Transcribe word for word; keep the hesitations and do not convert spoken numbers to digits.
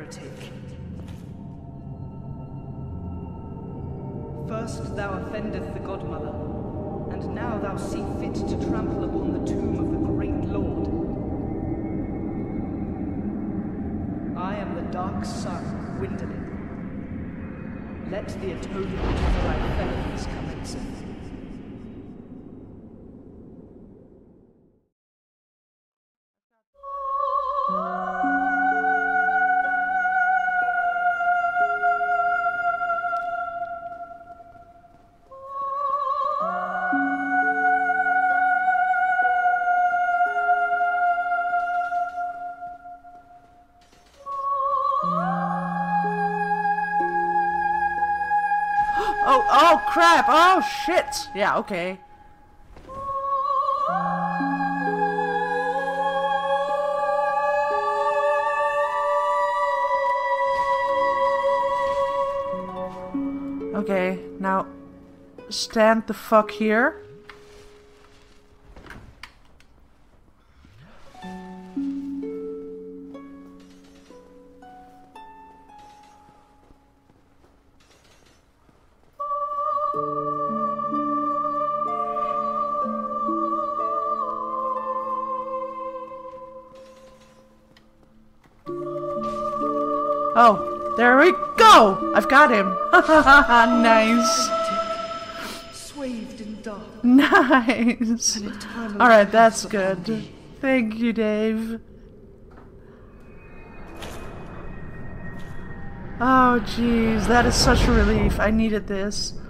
heretic. First thou offendeth the Godmother, and now thou see fit to trample upon the tomb of the great Lord. I am the dark sun, Gwyndolin. Let the atonement for thy felonies commence. Oh, oh crap! Oh shit! Yeah, okay. Okay, now stand the fuck here. Oh, there we go! I've got him! Nice! Swathed in dark. Nice! Alright, that's good. Thank you, Dave. Oh, jeez, that is such a relief. I needed this.